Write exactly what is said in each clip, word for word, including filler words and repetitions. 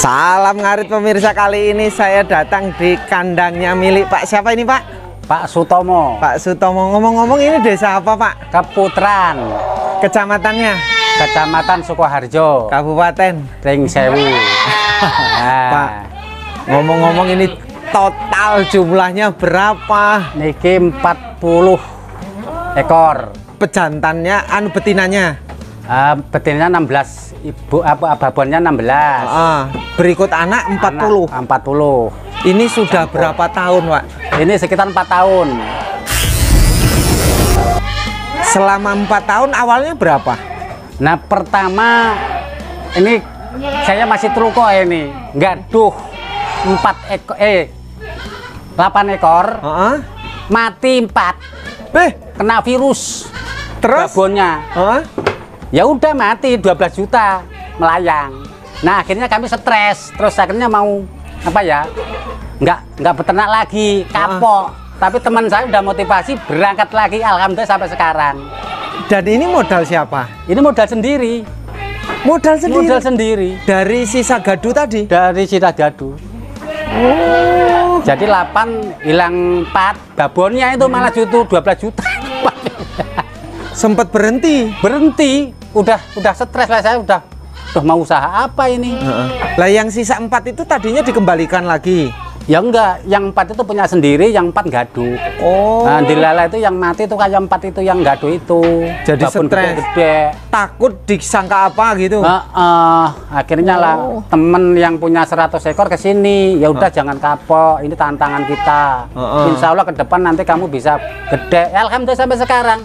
Salam ngarit pemirsa, kali ini saya datang di kandangnya milik Pak siapa ini Pak? Pak Sutomo. Pak Sutomo. Ngomong-ngomong ini desa apa Pak? Keputran. Kecamatannya? Kecamatan Sukoharjo. Kabupaten Ring Sewu. Nah. Pak, ngomong-ngomong ini total jumlahnya berapa? Niki empat puluh ekor. Pejantannya, anu betinanya? Uh, betinanya enam belas, ibu apa babonnya enam belas. Uh, berikut anak empat puluh. Anak empat puluh. Ini sudah Campur. Berapa tahun, Pak? Ini sekitar empat tahun. Selama empat tahun awalnya berapa? Nah, pertama ini saya masih truko ini, gaduh empat ekor eh delapan ekor. Uh -uh. Mati empat. Eh, kena virus. Terus babonnya. Uh -uh. Ya udah mati dua belas juta melayang. Nah, akhirnya kami stres, terus akhirnya mau apa ya? Nggak nggak beternak lagi, kapok. Uh. Tapi teman saya udah motivasi berangkat lagi, alhamdulillah sampai sekarang. Dan ini modal siapa? Ini modal sendiri. Modal sendiri. Modal sendiri. Dari sisa gadu tadi? Dari sisa gadu. Oh. Jadi delapan hilang empat, babonnya itu malah jutu dua belas juta. Sempat berhenti. Berhenti. Udah udah stres lah saya, udah udah mau usaha apa ini. Uh-uh. Lah yang sisa empat itu tadinya dikembalikan lagi? Ya enggak, yang empat itu punya sendiri, yang empat gadu. Oh. Nah, dilala itu yang mati itu kayak empat itu yang gadu itu. Jadi stres. Gede. Takut disangka apa gitu. Uh, uh, akhirnya oh. lah temen yang punya seratus ekor ke sini. Ya udah uh. jangan kapok, ini tantangan kita. Uh -uh. Insya Allah ke depan nanti kamu bisa gede. Ya, alhamdulillah sampai sekarang.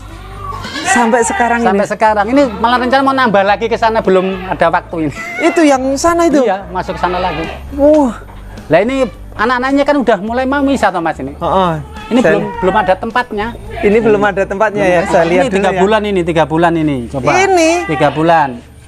Sampai sekarang sampai ini? sekarang ini malah rencana mau nambah lagi ke sana, belum ada waktu ini. Itu yang sana itu? Iya, masuk sana lagi. Wah. Lah ini anak-anaknya kan udah mulai mau misah toh Mas ini. Oh, oh. Ini saya... belum belum ada tempatnya. Ini belum ada tempatnya ya. Saya lihat ini tiga dulu bulan ya. ini tiga bulan ini. Coba. Ini tiga bulan.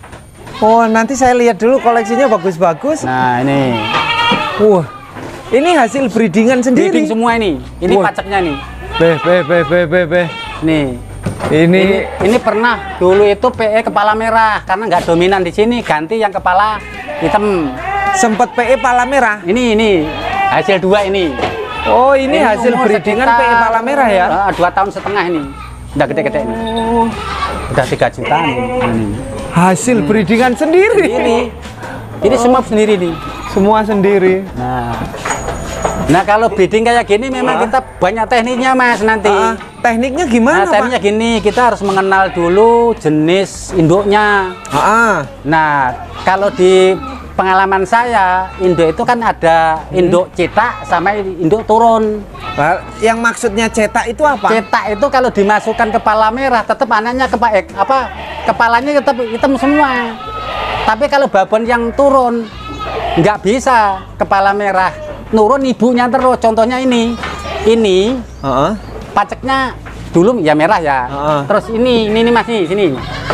Oh, nanti saya lihat dulu koleksinya bagus-bagus. Nah ini. Wah. Ini hasil breedingan sendiri. Breeding semua ini. Ini Wah. paceknya nih. Beh, beh, beh, beh, beh, beh. Nih. Ini, ini ini pernah dulu itu P E kepala merah karena nggak dominan di sini, ganti yang kepala hitam. Sempet P E kepala merah. Ini ini hasil dua ini. Oh, ini, ini hasil breedingan P E kepala merah ya? Uh, dua tahun setengah ini. Udah gede-gede ini. Oh. Udah tiga juta nih. Ini. Hasil hmm. breedingan sendiri. Ini. Ini oh. semua sendiri nih. Semua sendiri. Nah. Nah, kalau breeding kayak gini memang ah. kita banyak tekniknya Mas nanti. Ah, tekniknya gimana nah, tekniknya Pak? Gini, kita harus mengenal dulu jenis induknya. Ah. Nah, kalau di pengalaman saya, induk itu kan ada induk hmm. cetak sama induk turun. Nah, yang maksudnya cetak itu apa? Cetak itu kalau dimasukkan kepala merah, tetap anaknya kepa eh, apa kepalanya tetap hitam semua. Tapi kalau babon yang turun nggak bisa kepala merah. Nurun ibunya terus, contohnya ini ini uh -uh. paceknya dulu ya merah ya, uh -uh. terus ini ini, ini masih sini.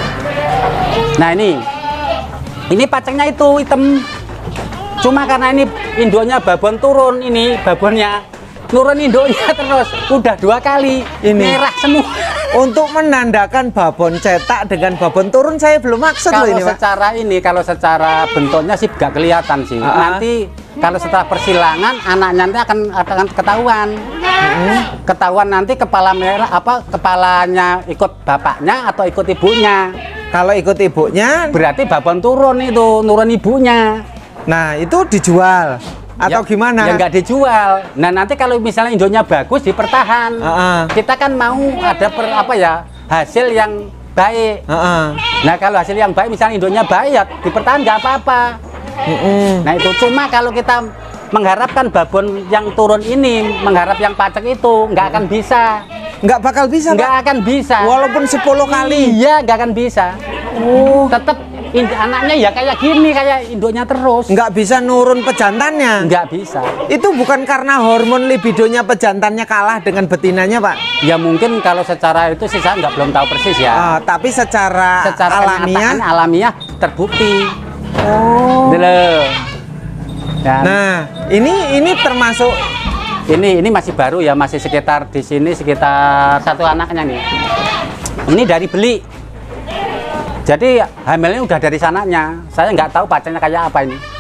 Nah ini ini paceknya itu hitam, cuma karena ini induknya babon turun, ini babonnya nurun induknya terus udah dua kali ini merah semua. Untuk menandakan babon cetak dengan babon turun saya belum maksud kalau loh ini, secara Pak. ini kalau secara bentuknya sih gak kelihatan sih. Uh -huh. Nanti kalau setelah persilangan anaknya nanti akan akan ketahuan. Uh -huh. Ketahuan nanti kepala merah apa kepalanya ikut bapaknya atau ikut ibunya. Kalau ikut ibunya berarti babon turun itu, nurun ibunya. Nah, itu dijual atau ya, gimana? Ya nggak dijual. Nah nanti kalau misalnya induknya bagus dipertahan. Uh -uh. Kita kan mau ada per, apa ya hasil yang baik. Uh -uh. Nah kalau hasil yang baik misalnya induknya baik ya dipertahan nggak apa-apa. Uh -uh. Nah itu cuma kalau kita mengharapkan babon yang turun ini mengharap yang pacek itu nggak akan bisa. Nggak bakal bisa. Nggak akan bisa. Walaupun sepuluh kali. Iya nggak akan bisa. Oh. Tetap anaknya ya kayak gini, kayak induknya terus. Nggak bisa nurun pejantannya. Nggak bisa. Itu bukan karena hormon libidonya pejantannya kalah dengan betinanya, Pak? Ya mungkin kalau secara itu sih saya nggak belum tahu persis ya. Uh, tapi secara, secara alamiah, alamiah terbukti. Oh. Dele. Dan nah, ini ini termasuk. Ini ini masih baru ya, masih sekitar di sini sekitar satu anaknya nih. Ini dari beli. Jadi hamilnya udah dari sananya. Saya nggak tahu bacanya kayak apa ini.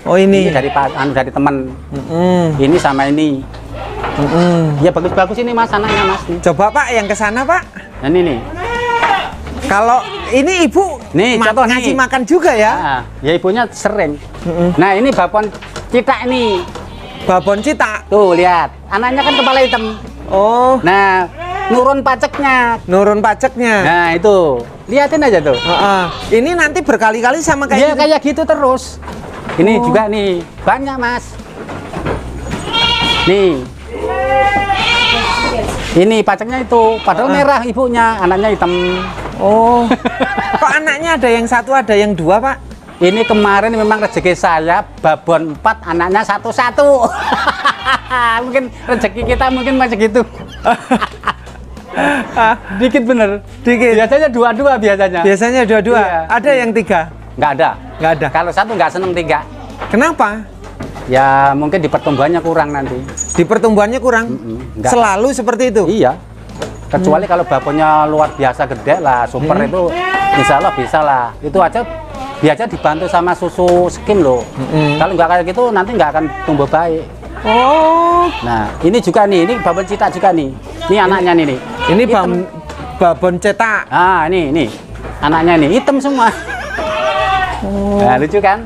Oh ini. Ini dari pak, anu dari teman. Mm-mm. Ini sama ini. Mm-mm. Ya bagus-bagus ini mas anaknya mas. Coba Pak yang ke sana Pak. Dan ini nih. Kalau ini ibu Nih, ma- contoh ngasih nih. makan juga ya? Nah, ya ibunya sering. Mm-mm. Nah ini babon cita ini. Babon cita. Tuh lihat, anaknya kan kepala hitam. Oh, Nah, nurun paceknya. nurun pajaknya. Nah itu, liatin aja tuh. Heeh. Ini nanti berkali-kali sama kayak Iya gitu. kayak gitu terus. Ini Oh. juga nih, banyak mas. Nih. Ini paceknya itu, padahal Ah. merah ibunya, anaknya hitam. Oh. Kok anaknya ada yang satu, ada yang dua, Pak? Ini kemarin memang rezeki saya, babon empat, anaknya satu-satu. Mungkin rezeki kita mungkin masih gitu. Dikit bener. Dikit. Biasanya dua-dua biasanya. Biasanya dua-dua. Iya. Ada yang tiga? Nggak ada. Nggak ada. Kalau satu nggak seneng tiga. Kenapa? Ya mungkin di pertumbuhannya kurang nanti. Di pertumbuhannya kurang? Mm-mm, nggak. Selalu seperti itu? Iya. Kecuali kalau babonnya luar biasa gede lah, super Hmm. itu insya Allah bisa lah. Itu aja biasa dibantu sama susu skim loh. Mm-mm. Kalau nggak kayak gitu nanti nggak akan tumbuh baik. Oh. Nah ini juga nih, ini babon cita juga nih. Ini anaknya nih nih. Ini Hitam. bam, babon cetak. Ah ini ini anaknya nih hitam semua. Oh. Nah lucu kan?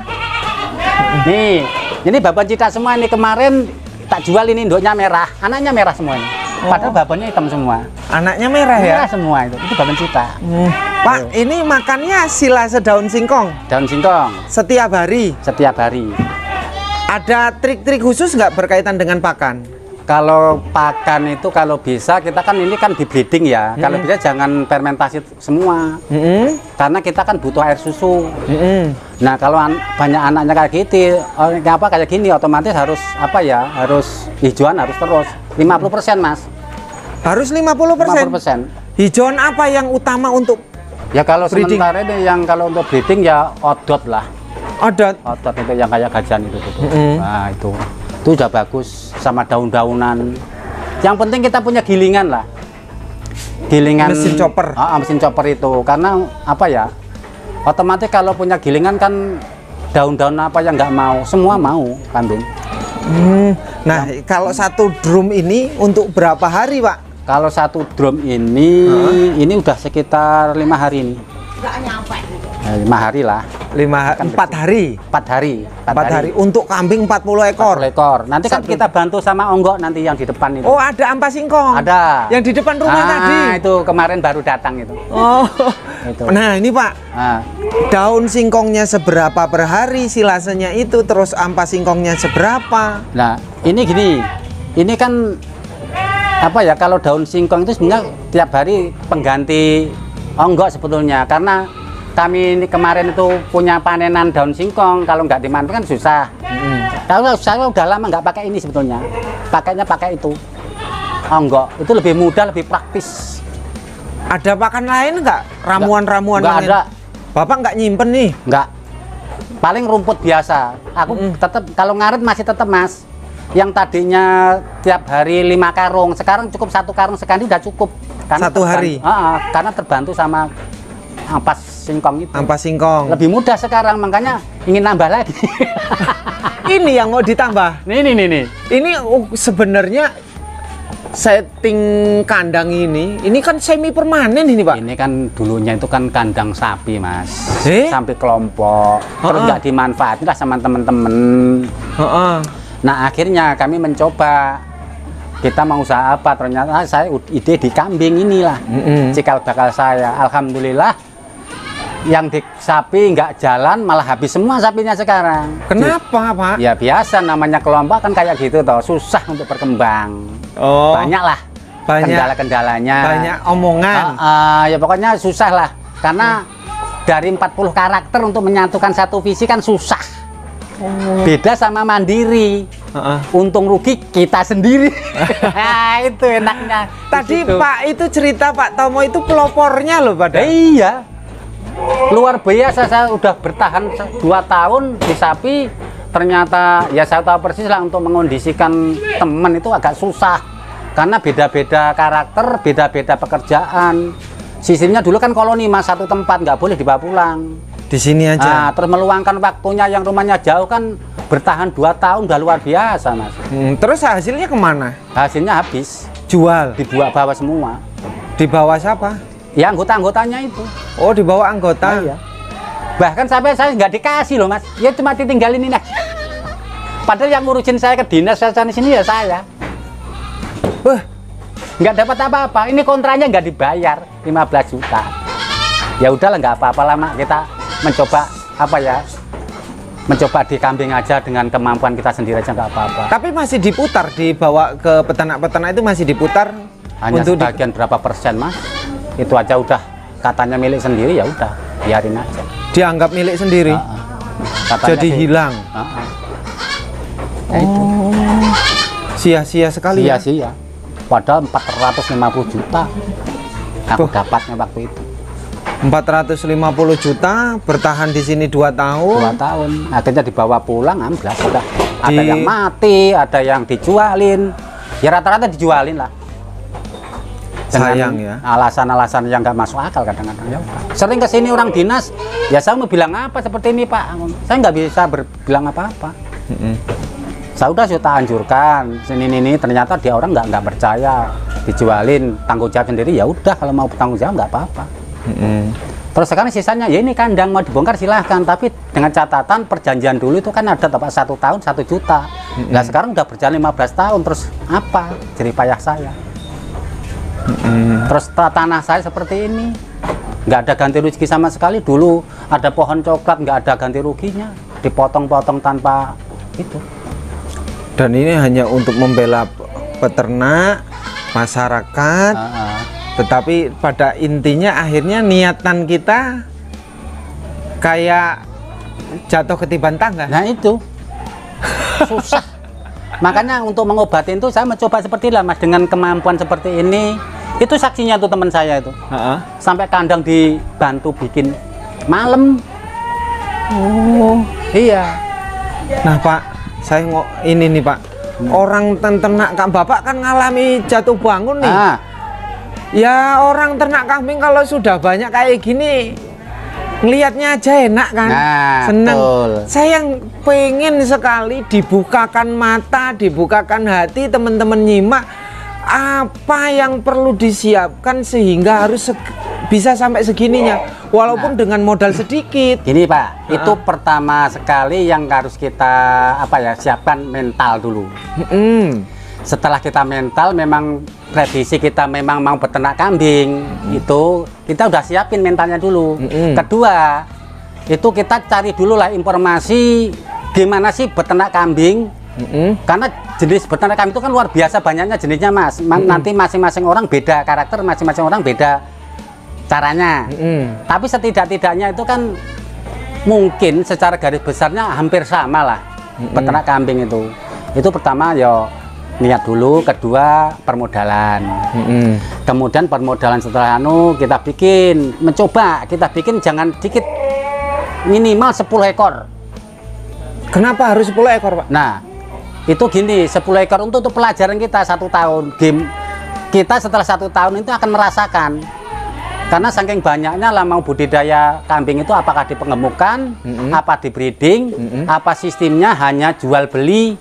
Nih ini babon cita semua nih, kemarin tak jual ini induknya merah, anaknya merah semua ini. Padahal Oh. babonnya hitam semua. Anaknya merah ya? Merah semua itu. Itu babon cita. Hmm. Pak, ini makannya sila sedaun singkong Daun singkong setiap hari. setiap hari. Ada trik-trik khusus nggak berkaitan dengan pakan? Kalau pakan itu kalau bisa kita kan ini kan di breeding ya. Kalau Hmm. bisa jangan fermentasi semua. Mm-mm. Karena kita kan butuh air susu. Mm-mm. Nah kalau an banyak anaknya kayak gitu, oh, kayak apa kayak gini, otomatis harus apa ya? Harus hijauan harus terus lima puluh persen mas. Harus lima puluh lima persen. puluh persen. Hijauan apa yang utama untuk Ya kalau Breeding. sementara ini yang kalau untuk breeding ya odot lah. adat? Otot itu yang kayak gajan itu tuh. Mm-mm. Nah itu itu udah bagus sama daun-daunan. Yang penting kita punya gilingan lah. Gilingan Mesin chopper. Ah, ah, mesin chopper itu karena apa ya? Otomatis kalau punya gilingan kan daun-daun apa yang nggak mau, semua mau kambing. Hmm. Nah, kalau satu drum ini untuk berapa hari, Pak? Kalau satu drum ini, ini udah sekitar lima hari ini. Eh, lima hari lah, Lima, empat hari. empat hari, Empat hari. Untuk kambing empat puluh ekor. empat puluh ekor. Nanti kan Satu. kita bantu sama onggok nanti yang di depan itu. Oh, ada ampas singkong. Ada. Yang di depan rumah Ah, tadi. itu kemarin baru datang itu. Oh. Itu. Nah, ini Pak, Ah, daun singkongnya seberapa per hari, silasenya itu, terus ampas singkongnya seberapa? nah, ini gini. Ini kan apa ya, kalau daun singkong itu sebenarnya tiap hari pengganti onggok sebetulnya, karena kami ini kemarin itu punya panenan daun singkong, kalau nggak dimanfaatkan susah. Kalau saya udah lama nggak pakai ini sebetulnya, pakainya pakai itu onggok, itu lebih mudah, lebih praktis. Ada pakan lain nggak? Ramuan-ramuan Nggak lain? ada. Bapak nggak nyimpen nih? Nggak, paling rumput biasa. Aku Mm. tetap kalau ngarit masih tetap mas. Yang tadinya tiap hari lima karung, sekarang cukup satu karung sekali udah cukup. Satu terban- hari? Ah, ah, karena terbantu sama ampas singkong itu. Ampas singkong. Lebih mudah sekarang, makanya ingin nambah lagi. Ini yang mau ditambah. nih nih nih nih. Ini uh, sebenarnya setting kandang ini, ini kan semi permanen ini Pak. Ini kan dulunya itu kan kandang sapi mas, Eh? sampai kelompok, terus Ah, ah. nggak dimanfaatin lah sama temen-temen. Heeh. Nah akhirnya kami mencoba, kita mau usaha apa, ternyata ah, saya ide di kambing inilah, Mm-mm. cikal bakal saya. Alhamdulillah yang di sapi nggak jalan, malah habis semua sapinya sekarang. Kenapa Pak? Ya biasa, namanya kelompok kan kayak gitu toh, susah untuk berkembang. Oh, Banyak lah banyak kendala-kendalanya. banyak omongan. Ah, ah, ya pokoknya susah lah, karena dari empat puluh karakter untuk menyatukan satu visi kan susah. Beda sama mandiri, Heeh. untung rugi kita sendiri. Nah, itu enaknya. Tadi Di situ. Pak itu cerita Pak Tomo itu pelopornya loh pada. Eh, iya, luar biasa. Saya udah bertahan se- dua tahun di sapi. Ternyata ya saya tahu persis lah, untuk mengondisikan teman itu agak susah, karena beda-beda karakter, beda-beda pekerjaan. Sistemnya dulu kan koloni mas, satu tempat, nggak boleh dibawa pulang. Di sini aja. Nah, terus meluangkan waktunya yang rumahnya jauh kan bertahan dua tahun udah luar biasa mas. Hmm, terus hasilnya kemana? Hasilnya habis, Jual. dibawa bawa semua. Dibawa siapa? Ya anggota-anggotanya itu. Oh, dibawa anggota. Oh, iya. Bahkan sampai saya nggak dikasih loh mas, ya cuma ditinggalin ini aja. Padahal yang ngurusin saya ke dinas saya di sini ya saya. Wah, Nggak dapat apa-apa, ini kontraknya nggak dibayar lima belas juta. Ya udahlah nggak apa-apa lah mak, kita mencoba apa ya, mencoba di kambing aja dengan kemampuan kita sendiri aja nggak apa-apa. tapi masih diputar, dibawa ke peternak-peternak itu masih diputar. Hanya untuk di- sebagian berapa persen mas, itu aja udah katanya milik sendiri, ya udah biarin aja. dianggap milik sendiri. Uh-uh. Katanya Jadi sih, hilang. uh-uh. Ya itu Sia-sia sekali. ya. sia-sia. Padahal empat ratus lima puluh juta aku Tuh. dapatnya waktu itu. empat ratus lima puluh juta bertahan di sini dua tahun. Dua tahun akhirnya dibawa pulang amblas udah. Ada Di- yang mati, ada yang dijualin, ya rata-rata dijualin lah. Dengan Sayang ya. alasan-alasan yang nggak masuk akal kadang-kadang ya udah. Sering kesini orang dinas, ya saya mau bilang apa seperti ini pak, saya nggak bisa berbilang apa-apa. Mm-mm. Saya udah sudah anjurkan sini ini, ternyata dia orang nggak nggak percaya, dijualin tanggung jawab sendiri, ya udah kalau mau bertanggung jawab nggak apa-apa. Mm-mm. Terus sekarang sisanya ya ini kandang mau dibongkar silahkan, tapi dengan catatan perjanjian dulu itu kan ada tepat satu tahun satu juta. Nah sekarang udah berjalan lima belas tahun, terus apa jerih payah saya? Mm-mm. Terus ta- tanah saya seperti ini, nggak ada ganti rugi sama sekali. Dulu ada pohon coklat nggak ada ganti ruginya, dipotong-potong tanpa itu. Dan ini hanya untuk membela p- peternak, masyarakat. Uh-uh. Tetapi pada intinya akhirnya niatan kita kayak jatuh ketiban tangga. Nah itu susah. Makanya untuk mengobati itu saya mencoba seperti lah mas, dengan kemampuan seperti ini. Itu saksinya tuh teman saya itu. Heeh. Sampai kandang dibantu bikin malam. Oh. Iya. Nah Pak, saya mau ini nih Pak. Orang ten- ternak kan Bapak kan ngalami jatuh bangun nih. Ah, Ya orang ternak kambing kalau sudah banyak kayak gini ngelihatnya aja enak kan, Nah, seneng. betul. Saya yang pengen sekali dibukakan mata, dibukakan hati teman-teman nyimak apa yang perlu disiapkan sehingga harus seg- bisa sampai segininya, walaupun dengan modal sedikit. gini Pak, itu pertama sekali yang harus kita apa ya siapkan mental dulu. Mm. Setelah kita mental, memang prediksi kita memang mau beternak kambing, itu kita udah siapin mentalnya dulu. Mm-mm. Kedua, itu kita cari dulu lah informasi gimana sih beternak kambing, Mm-mm. karena jenis beternak kambing itu kan luar biasa banyaknya jenisnya mas. Ma- Nanti masing-masing orang beda karakter, masing-masing orang beda caranya. Mm-mm. Tapi setidak-tidaknya itu kan mungkin secara garis besarnya hampir sama lah peternak kambing itu. Itu pertama ya niat dulu, kedua permodalan. Mm-mm. Kemudian permodalan setelah anu kita bikin, mencoba kita bikin jangan dikit, minimal sepuluh ekor. Kenapa harus sepuluh ekor Pak? Nah, itu gini, sepuluh ekor untuk, untuk pelajaran kita satu tahun. Game kita setelah satu tahun itu akan merasakan. Karena saking banyaknya lah mau budidaya kambing itu apakah di pengemukan, Mm-mm. apa di breeding, Mm-mm. apa sistemnya hanya jual beli.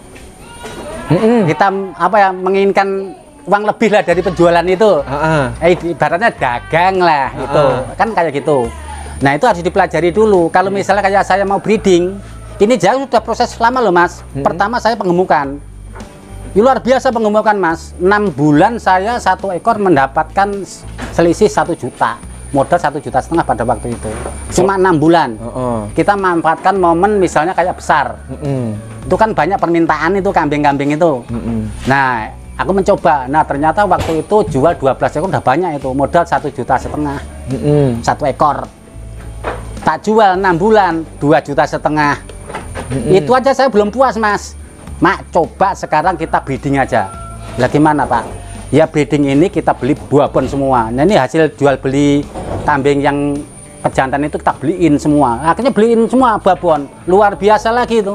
Mm-mm. Kita apa ya menginginkan uang lebih lah dari penjualan itu. Heeh. Eh ibaratnya dagang lah itu. Ah. Kan kayak gitu. Nah, itu harus dipelajari dulu. Kalau misalnya kayak saya mau breeding, ini jauh sudah proses lama loh, Mas. Mm-mm. Pertama saya pengemukan. Ini luar biasa pengemukan, Mas. enam bulan saya satu ekor mendapatkan selisih satu juta. Modal satu juta setengah pada waktu itu. Cuma enam bulan. Heeh. Kita manfaatkan momen misalnya kayak besar. Mm-mm. Itu kan banyak permintaan itu kambing-kambing itu. Mm-mm. Nah, aku mencoba. Nah, ternyata waktu itu jual dua belas ekor udah banyak itu. Modal satu juta setengah. Mm-mm. Satu ekor. Tak jual enam bulan, dua juta setengah. Mm-mm. Itu aja saya belum puas, Mas. Mak, coba sekarang kita breeding aja. Lah gimana, Pak? Ya breeding ini kita beli babon semua. Nah, ini hasil jual beli kambing yang pejantan itu kita beliin semua. Akhirnya beliin semua babon. Luar biasa lagi itu.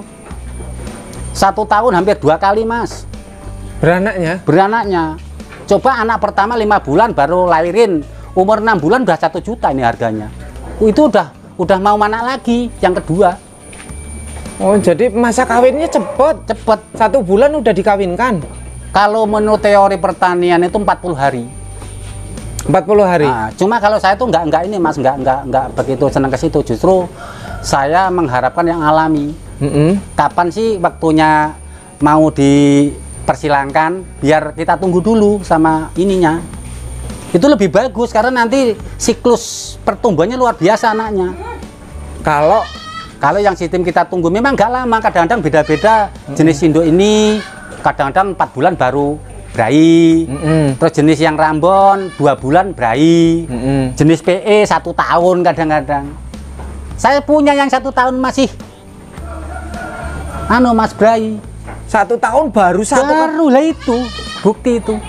Satu tahun hampir dua kali, Mas. Beranaknya? Beranaknya. Coba anak pertama lima bulan baru lahirin. Umur enam bulan udah satu juta ini harganya. Itu udah udah mau mana lagi yang kedua. Oh, jadi masa kawinnya cepet. Cepet. Satu bulan udah dikawinkan. Kalau menurut teori pertanian itu empat puluh hari. empat puluh hari. Nah, cuma kalau saya tuh nggak nggak ini Mas, nggak nggak nggak begitu senang ke situ. Justru saya mengharapkan yang alami. Mm-mm. Kapan sih waktunya mau dipersilangkan? Biar kita tunggu dulu sama ininya. Itu lebih bagus karena nanti siklus pertumbuhannya luar biasa anaknya. Kalau Kalau yang sistem kita tunggu memang nggak lama, kadang-kadang beda-beda. Jenis induk ini kadang-kadang empat bulan baru berai. Mm-mm. Terus jenis yang rambon dua bulan berai. Mm-mm. Jenis P E satu tahun kadang-kadang. Saya punya yang satu tahun masih anu Mas berai. satu tahun baru satu. Baru lah itu bukti itu.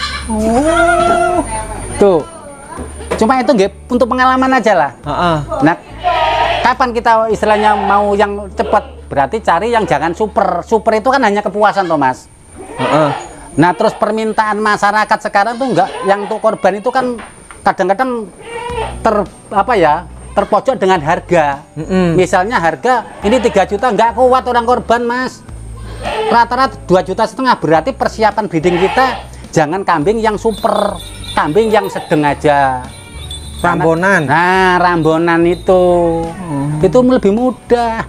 Oh. Tuh. Cuma itu nggak untuk pengalaman aja lah. Heeh. Nah, kapan kita istilahnya mau yang cepat? Berarti cari yang jangan super. Super itu kan hanya kepuasan, Thomas. Heeh. Nah, terus permintaan masyarakat sekarang tuh enggak, yang untuk korban itu kan kadang-kadang ter apa ya? Terpojok dengan harga. Mm-mm. Misalnya harga ini tiga juta nggak kuat orang korban, Mas. Rata-rata dua juta setengah, berarti persiapan breeding kita jangan kambing yang super, kambing yang sedang aja. Rambonan. Nah, rambonan itu, hmm. itu lebih mudah.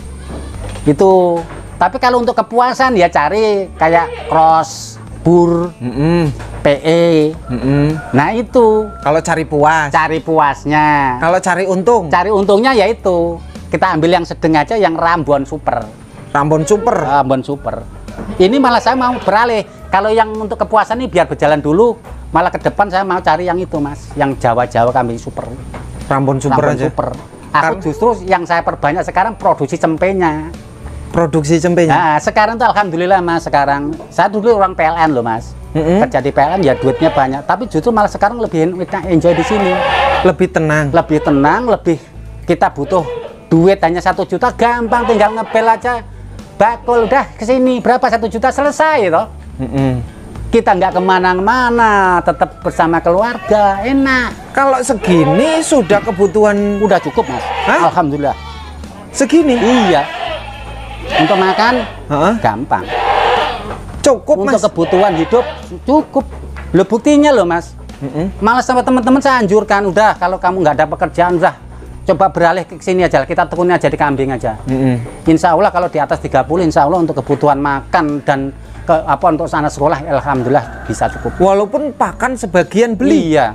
Itu. Tapi kalau untuk kepuasan ya cari kayak cross, bur, Mm-mm. P E. Mm-mm. Nah itu. Kalau cari puas. Cari puasnya. Kalau cari untung. Cari untungnya ya itu. Kita ambil yang sedang aja, yang rambon super. Rambon super. Rambon super. Ini malah saya mau beralih. Kalau yang untuk kepuasan ini biar berjalan dulu. Malah ke depan saya mau cari yang itu Mas, yang Jawa-Jawa kambing super. Rambon super Rambon aja. Super. Aku Kar- justru yang saya perbanyak sekarang produksi cempenya. Produksi cempenya. Nah, sekarang tuh alhamdulillah Mas, sekarang saya dulu orang P L N loh Mas. Mm-mm. Kerja di P L N ya duitnya banyak, tapi justru malah sekarang lebih enjoy di sini. Lebih tenang. Lebih tenang, lebih kita butuh duit hanya satu juta gampang, tinggal ngepel aja. Bakul udah kesini berapa satu juta selesai toh. Mm-mm. Kita nggak kemana-mana, tetap bersama keluarga, enak. Kalau segini sudah kebutuhan Udah cukup Mas. Hah? Alhamdulillah. segini. Iya. Untuk makan Heeh. gampang. Cukup Untuk Mas. kebutuhan hidup cukup. Lo buktinya loh Mas. Mm-mm. Malah sama teman-teman saya anjurkan, udah kalau kamu nggak ada pekerjaan, udah coba beralih ke sini aja. Kita tekuni aja di kambing aja. Mm-mm. Insya Allah kalau di atas tiga puluh, insya Allah untuk kebutuhan makan dan ke apa untuk sana sekolah, alhamdulillah bisa cukup. Walaupun pakan sebagian beli. Iya.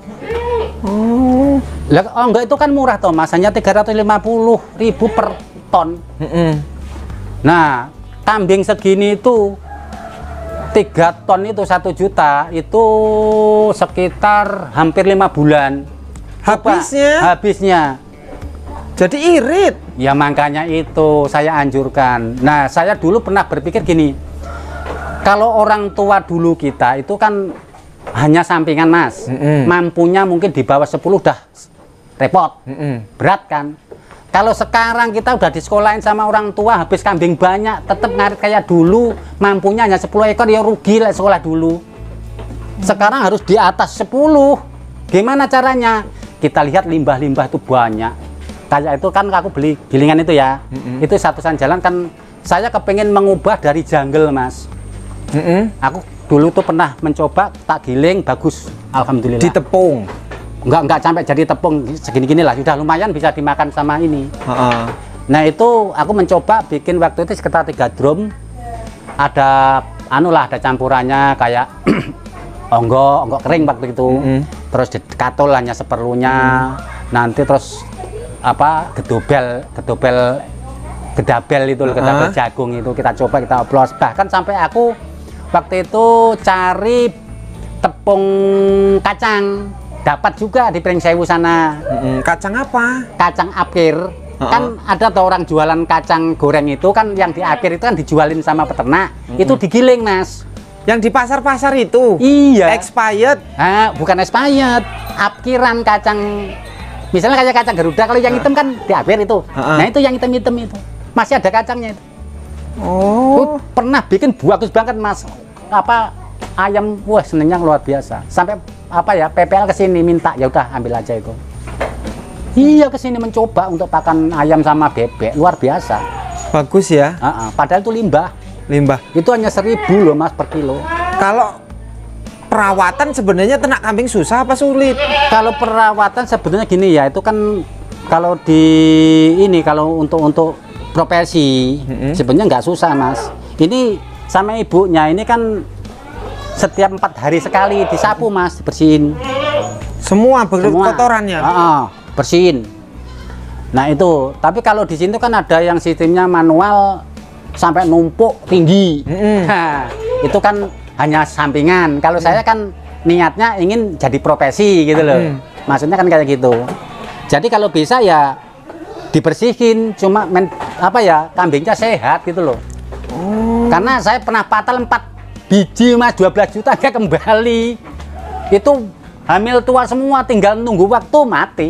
Oh. Lah, oh enggak itu kan murah toh Mas, hanya tiga ratus lima puluh ribu per ton. Mm-mm. Nah, kambing segini itu tiga ton itu satu juta itu sekitar hampir lima bulan. Coba, Habisnya? Habisnya. Jadi irit. Ya makanya itu saya anjurkan. Nah, saya dulu pernah berpikir gini. Kalau orang tua dulu kita itu kan hanya sampingan Mas. Mm-mm. Mampunya mungkin di bawah sepuluh udah repot. Mm-mm. Berat kan. Kalau sekarang kita udah disekolahin sama orang tua, habis kambing banyak, tetap ngarit kayak dulu, mampunya hanya sepuluh ekor, ya rugi lah sekolah dulu. Sekarang harus di atas sepuluh. Gimana caranya? Kita lihat limbah-limbah itu banyak. Kayak itu kan aku beli gilingan itu ya. Mm-mm. Itu satu-satunya jalan kan saya kepengen mengubah dari jungle Mas. Mm-mm. Aku dulu tuh pernah mencoba tak giling bagus, alhamdulillah. Ditepung. Enggak enggak sampai jadi tepung segini-gini lah, sudah lumayan bisa dimakan sama ini. Heeh. Nah itu aku mencoba bikin waktu itu sekitar tiga drum, ada anu lah, ada campurannya kayak onggo onggo kering waktu itu, Mm-hmm. terus dikatul hanya seperlunya, mm-hmm. nanti terus apa gedobel gedobel gedabel itu loh, gedabel Uh-huh. jagung itu kita coba, kita oplos, bahkan sampai aku waktu itu cari tepung kacang, dapat juga di Pringsewu sana. Mm-mm. Kacang apa? Kacang apir. Uh-uh. Kan ada tuh orang jualan kacang goreng itu kan yang di apir itu kan dijualin sama peternak. Mm-mm. Itu digiling Mas. Yang di pasar-pasar itu. Iya. Expired. Ah, bukan expired, apkiran kacang. Misalnya kayak kacang Garuda, kalau yang hitam kan di apir itu. Uh-uh. Nah itu yang hitam-hitam itu masih ada kacangnya itu. Oh. Aku pernah bikin bagus banget Mas. Apa ayam, wah senengnya luar biasa. Sampai apa ya P P L kesini minta, ya udah ambil aja itu. Iya kesini mencoba untuk pakan ayam sama bebek, luar biasa. Bagus ya. Uh-uh. Padahal itu limbah. Limbah. Itu hanya seribu loh mas per kilo. Kalau perawatan sebenarnya ternak kambing susah apa sulit? Kalau perawatan sebenarnya gini ya, itu kan kalau di ini kalau untuk untuk profesi mm-hmm. sebenarnya nggak susah mas. Ini sama ibunya ini kan setiap empat hari sekali disapu mas, dibersihin. Semua, Semua. kotorannya. Uh-uh. Bersihin. Nah itu. Tapi kalau di sini kan ada yang sistemnya manual sampai numpuk tinggi. Mm-hmm. Nah, itu kan hanya sampingan. Kalau mm. saya kan niatnya ingin jadi profesi gitu loh. Mm. Maksudnya kan kayak gitu. Jadi kalau bisa ya dibersihin, cuma men, apa ya kambingnya sehat gitu loh. Oh. Karena saya pernah patal empat biji mas, dua belas juta nggak kembali. Itu hamil tua semua, tinggal nunggu waktu mati.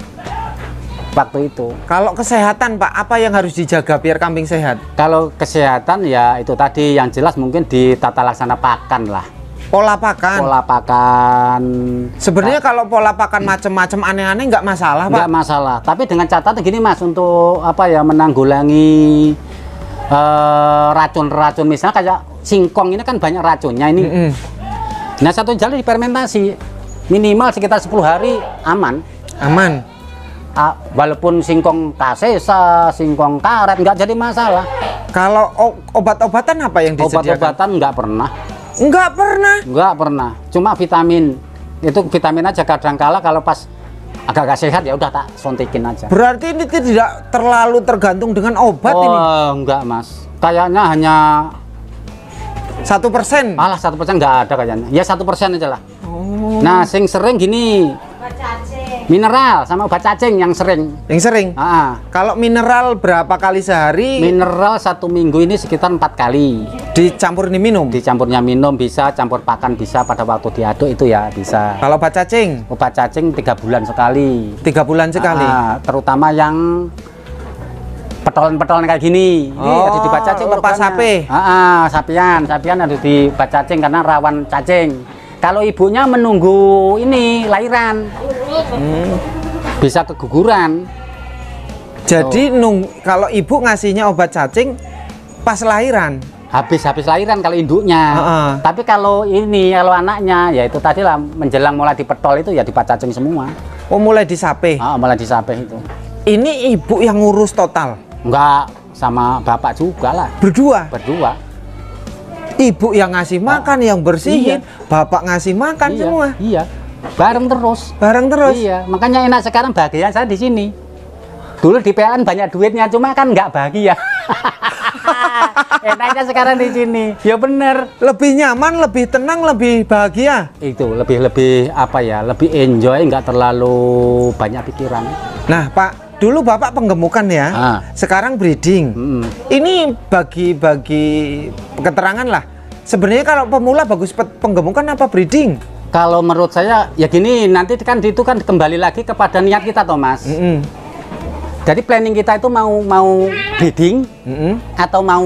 Waktu itu. Kalau kesehatan Pak, apa yang harus dijaga biar kambing sehat? Kalau kesehatan ya itu tadi yang jelas mungkin di tata laksana pakan lah. Pola pakan. Pola pakan. Sebenarnya nah, kalau pola pakan macam-macam aneh-aneh nggak masalah Pak. Nggak masalah. Tapi dengan catatan gini Mas, untuk apa ya menanggulangi racun-racun uh, misalnya kayak singkong ini kan banyak racunnya ini. Mm-hmm. Nah satu jalan difermentasi minimal sekitar sepuluh hari aman. Aman. Ah, walaupun singkong kasesa, singkong karet nggak jadi masalah. Kalau obat-obatan apa yang disediakan? Obat-obatan nggak pernah. Nggak pernah? Nggak pernah. Cuma vitamin. Itu vitamin aja kadang-kala kalau pas agak-agak sehat ya udah tak suntikin aja. Berarti ini tidak terlalu tergantung dengan obat oh, ini? Oh enggak mas. Kayaknya hanya satu persen. Alah satu persen nggak ada kayaknya. Ya satu persen aja lah. Oh. Nah sing sering gini. Mineral sama obat cacing yang sering. Yang sering. Ah. Kalau mineral berapa kali sehari? Mineral satu minggu ini sekitar empat kali. Dicampur diminum? Dicampurnya minum bisa, campur pakan bisa pada waktu diaduk itu ya bisa. Kalau obat cacing? Obat cacing tiga bulan sekali. Tiga bulan sekali. Ah, terutama yang petolan-petolan kayak gini. Ini oh, harus dibaca cacing. Lepas sapi. Ah, ah, sapian, sapian harus dibaca cacing karena rawan cacing. Kalau ibunya menunggu ini lahiran, hmm. bisa keguguran. Jadi so. nung, kalau ibu ngasihnya obat cacing pas lahiran? Habis-habis lahiran kalau induknya. Uh -uh. Tapi kalau ini, kalau anaknya, ya itu tadi lah menjelang mulai dipetol itu ya dibaca cacing semua. Oh mulai disape? Ah, mulai disape itu. Ini ibu yang ngurus total? Enggak, sama bapak juga lah. Berdua? Berdua. Ibu yang ngasih makan, oh. yang bersihin, iya. bapak ngasih makan iya, semua. Iya, bareng terus. Bareng terus. Iya, makanya enak sekarang bahagia saya di sini. Dulu di P L N banyak duitnya, cuma kan nggak bahagia. Enaknya sekarang di sini. Ya bener. Lebih nyaman, lebih tenang, lebih bahagia. Itu lebih lebih apa ya? Lebih enjoy, nggak terlalu banyak pikiran. Nah, Pak. Dulu Bapak penggemukan ya, ah. sekarang breeding. Mm. Ini bagi-bagi keterangan lah. Sebenarnya kalau pemula bagus penggemukan apa breeding? Kalau menurut saya ya gini, nanti kan itu kan kembali lagi kepada niat kita, Thomas. Mm -hmm. Jadi planning kita itu mau mau breeding mm -hmm. atau mau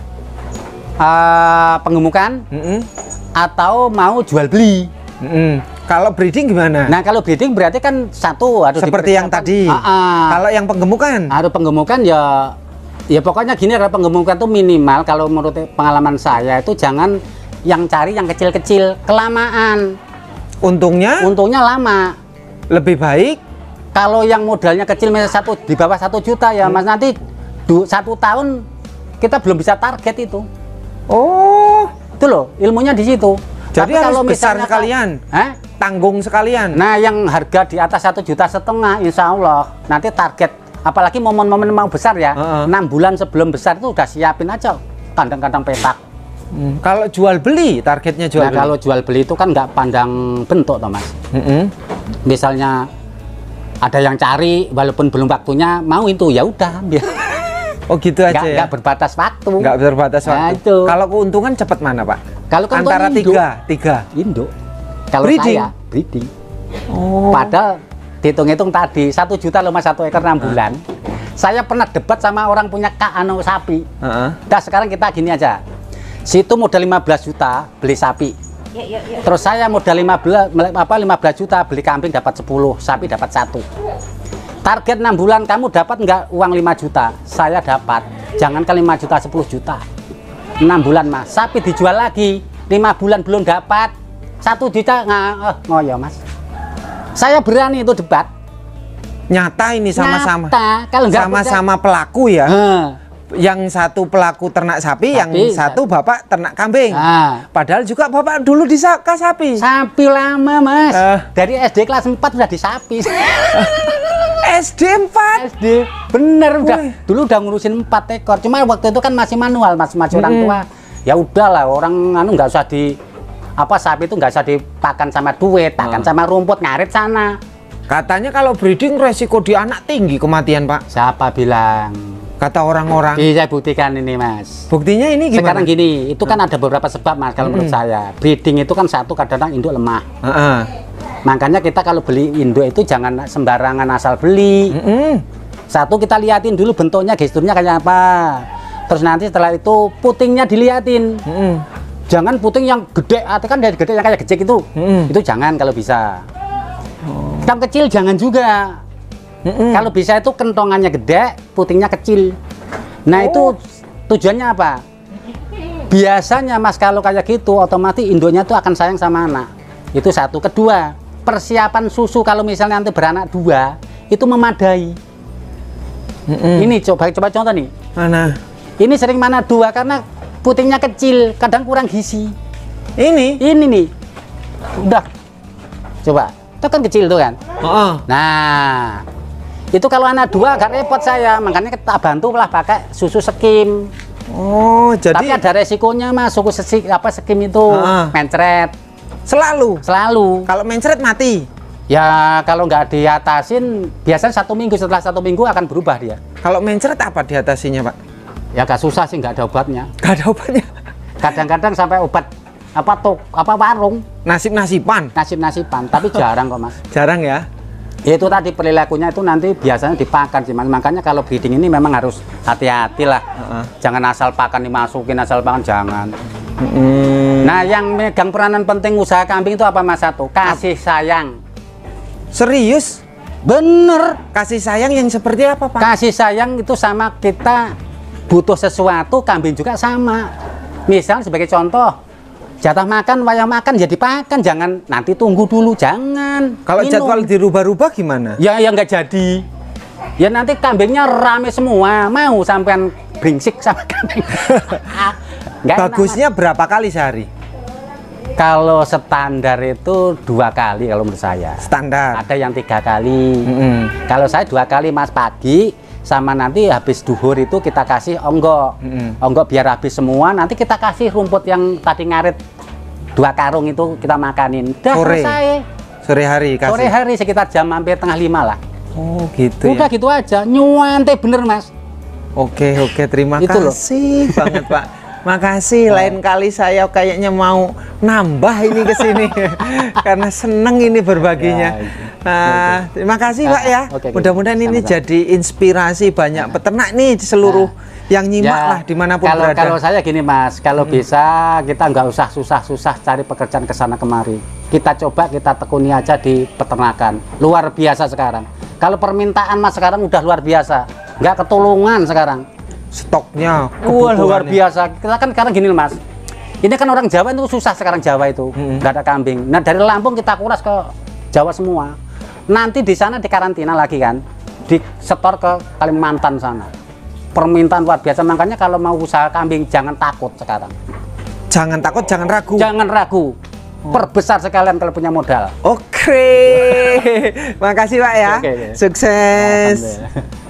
uh, penggemukan mm -hmm. atau mau jual beli. Mm -hmm. Kalau breeding gimana? Nah kalau breeding berarti kan satu harus seperti yang tadi. Uh -uh. Kalau yang penggemukan? Harus penggemukan ya, ya pokoknya gini, ada penggemukan tuh minimal kalau menurut pengalaman saya itu jangan yang cari yang kecil-kecil kelamaan. Untungnya? Untungnya lama. Lebih baik? Kalau yang modalnya kecil misalnya satu di bawah satu juta ya hmm. mas, nanti du, satu tahun kita belum bisa target itu. Oh, itu loh ilmunya di situ. Jadi tapi harus kalau besar sekalian, eh? tanggung sekalian. Nah, yang harga di atas satu juta setengah, insya Allah nanti target. Apalagi momen-momen mau besar ya, enam uh -uh. bulan sebelum besar itu udah siapin aja kandang-kandang petak. Hmm. Kalau jual beli, targetnya jual nah, beli. Kalau jual beli itu kan nggak pandang bentuk, Thomas. Uh -uh. Misalnya ada yang cari, walaupun belum waktunya mau itu ya udah. Oh gitu aja nggak, ya? Nggak berbatas waktu. Nggak berbatas waktu. Nah, kalau keuntungan cepat mana Pak? Kalau antara tiga, tiga. Induk. Kalau breeding. saya breeding. Oh. Padahal dihitung-hitung tadi satu juta loh mas satu ekor enam bulan. Saya pernah debat sama orang punya kak anu sapi. Uh -huh. Nah sekarang kita gini aja. Situ modal lima belas juta beli sapi. Ya, ya, ya. Terus saya modal lima belas apa lima belas juta beli kambing dapat sepuluh, sapi dapat satu. target enam bulan kamu dapat nggak uang lima juta? Saya dapat. Jangan ke lima juta, sepuluh juta. enam bulan mas, sapi dijual lagi. lima bulan belum dapat. Satu juta nggak, oh, ngoyo mas. Saya berani itu debat. Nyata ini sama-sama. Nyata. Kalau nggak sama-sama pelaku ya. Hmm. Yang satu pelaku ternak sapi, Sapi, yang satu bapak ternak kambing. Nah. Padahal juga bapak dulu di sa- sapi. Sapi lama mas. Uh. Dari S D kelas empat udah di sapi. S D empat. S D bener udah. Wih. Dulu udah ngurusin empat ekor. Cuma waktu itu kan masih manual mas, masih orang Hmm. tua. Ya udahlah, orang anu nggak usah di apa sapi itu nggak usah dipakan sama duit, pakan Uh. sama rumput, ngarit sana. Katanya kalau breeding resiko di anak tinggi kematian pak. Siapa bilang? Kata orang-orang. Bisa buktikan ini mas. Buktinya ini gimana? Sekarang gini, itu kan ada beberapa sebab mas kalau menurut saya. Breeding itu kan satu kadang-kadang induk lemah. Uh-uh. Makanya kita kalau beli induk itu jangan sembarangan asal beli. Mm-mm. Satu kita liatin dulu bentuknya, gesturnya kayak apa. Terus nanti setelah itu putingnya diliatin. Mm-mm. Jangan puting yang gede, atau kan dari gede yang kayak gecek itu. Mm-mm. Itu jangan kalau bisa. Oh. Yang kecil jangan juga. Mm-mm. Kalau bisa itu kentongannya gede, putingnya kecil. Nah, Oh. itu tujuannya apa? Biasanya mas kalau kayak gitu otomatis induknya tuh akan sayang sama anak. Itu satu. Kedua, persiapan susu kalau misalnya nanti beranak dua itu memadai. Mm-mm. Ini coba coba contoh nih. Mana? Ini sering mana dua karena putingnya kecil, kadang kurang gizi. Ini? Ini nih. Udah. Coba. Itu kan kecil tuh kan. Oh. Nah, itu kalau anak dua agak repot saya, makanya kita bantu lah pakai susu skim. Oh, jadi Tapi ada resikonya mas, susu seki, apa skim itu Ah. mencret selalu. selalu. Kalau mencret mati. Ya kalau nggak diatasin, biasanya satu minggu setelah satu minggu akan berubah dia. Kalau mencret apa diatasinya pak? Ya gak susah sih, nggak ada obatnya. Gak ada obatnya. Kadang-kadang sampai obat apa tok apa warung Nasib-nasiban. nasib-nasiban, tapi jarang kok mas. Jarang ya. Ya, itu tadi perilakunya itu nanti biasanya dipakan sih mas. Makanya kalau breeding ini memang harus hati-hati lah. Uh-uh. Jangan asal pakan dimasukin, asal pakan jangan. Mm. Nah, yang megang peranan penting usaha kambing itu apa mas? Satu, kasih sayang. Serius? Bener. Kasih sayang yang seperti apa pak? Kasih sayang itu sama kita butuh sesuatu, kambing juga sama. Misal sebagai contoh, jatah makan, wayang makan ya dipakan, jangan nanti tunggu dulu, jangan. Kalau Minum. jadwal dirubah-rubah gimana? Ya ya nggak jadi. Ya nanti kambingnya rame semua, mau sampean bringsik sama kambing. Nggak enak, Bagusnya berapa kali sehari? kalau standar itu dua kali kalau menurut saya. Standar. Ada yang tiga kali. Mm-mm. Kalau saya dua kali mas, pagi sama nanti habis duhur itu kita kasih onggok. Mm-mm. Onggok biar habis semua, nanti kita kasih rumput yang tadi ngarit dua karung itu kita makanin. Udah Sore. selesai. Sore hari kasih. Sore hari sekitar jam hampir tengah lima lah. Oh gitu Udah ya. gitu aja, nyuante bener mas. Oke oke terima Itu loh. kasih banget pak. Makasih, lain kali saya kayaknya mau nambah ini ke sini karena seneng ini berbaginya. Ya, itu. Nah, terima kasih Ah, Pak ya. oke, oke. Mudah-mudahan ini Sama-sama. jadi inspirasi banyak peternak nih di seluruh yang nyimak lah dimanapun kalau, berada. Kalau saya gini mas, kalau bisa kita nggak usah susah-susah cari pekerjaan ke sana kemari. Kita coba kita tekuni aja di peternakan. Luar biasa sekarang. Kalau permintaan mas sekarang udah luar biasa, nggak ketulungan sekarang. Stoknya, Wah luar kebutuhannya. biasa. Kita kan sekarang gini mas. Ini kan orang Jawa itu susah sekarang Jawa itu, Mm-mm. nggak ada kambing. Nah dari Lampung kita kuras ke Jawa semua. Nanti di sana di karantina lagi kan, disetor ke Kalimantan sana. Permintaan luar biasa, makanya kalau mau usaha kambing jangan takut sekarang. Jangan takut, jangan ragu. Jangan ragu, perbesar sekalian kalau punya modal. Oke, makasih Pak ya. Oke, oke. Sukses. Alhamdulillah.